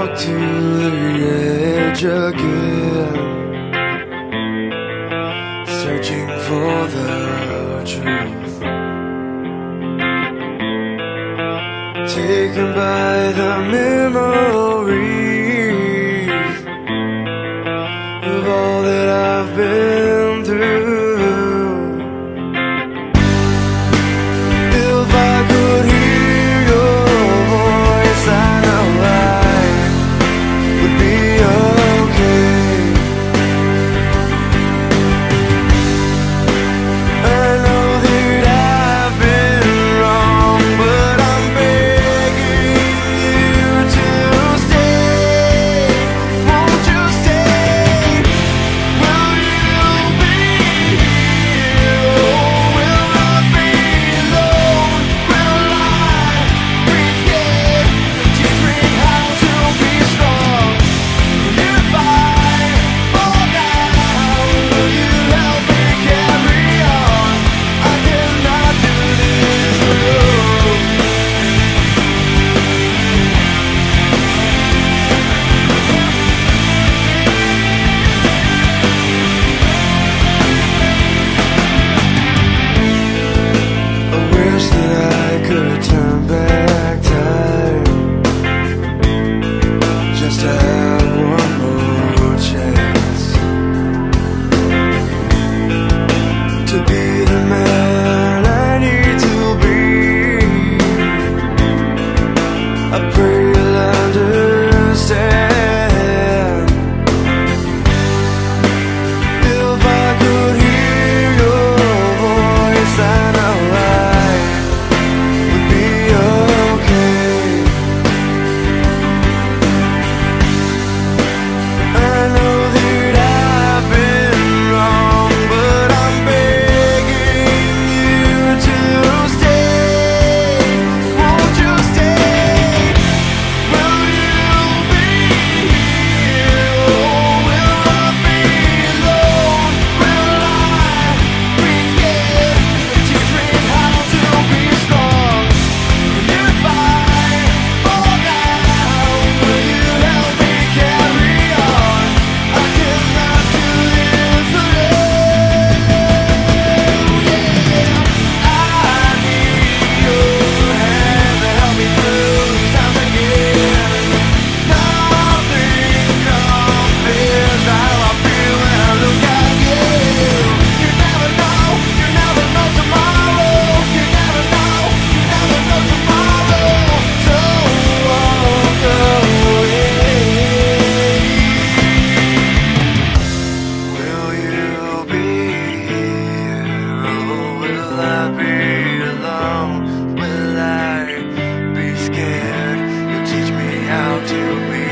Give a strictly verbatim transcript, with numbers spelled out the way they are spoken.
walk to the edge again, searching for the truth, taken by the memories of all that I've been through. If I could hear your voice, I know I would be okay. I know that I've been wrong, but I'm begging you to stay. Won't you stay? Will you be here? Or will I be alone? Will I be scared? Teach me how to be strong. If I fall down, will you help me carry on? I cannot do this alone. I wish that I could turn back time, just to have one more chance to be the man I need to be. I pray you'll understand. If I could hear your voice, I know I would be okay. I know that I've been wrong, but I'm begging you to stay. Won't you stay? Will you be here? Or will I be alone? Will I be scared? Teach me how to be strong. If I fall down, will you help me carry on? I cannot do this alone. I need your hand to help me through these times again. Nothing compares to how I feel when I look at you. You never know, you never know tomorrow. You never know, you never know tomorrow. So walk away. Will you be here? Or will I be alone? Will I be scared? You teach me how to be